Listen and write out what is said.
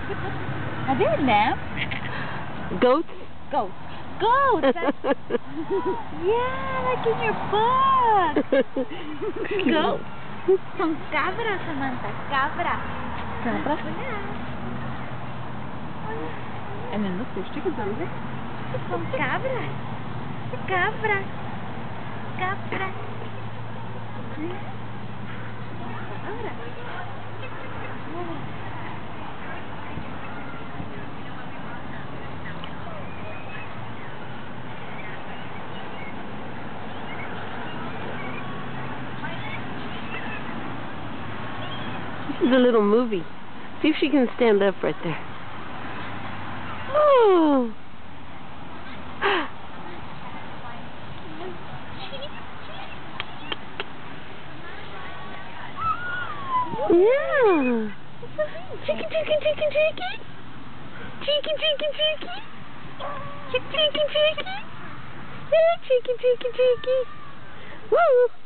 Are they a lamb? Goats? Goats. Goats! Yeah, like in your book. Goats. Son cabras, Samantha. Cabras. Cabras? And then look, there's chickens over there. Son cabras. Cabras. Cabras. This is a little movie. See if she can stand up right there. Oh! Yeah! Chicken, chicken, chicken, chicken! Chicken, chicken, chicken! Chicken, chicken, chicken! Chicken, chicken, chicken! Woo!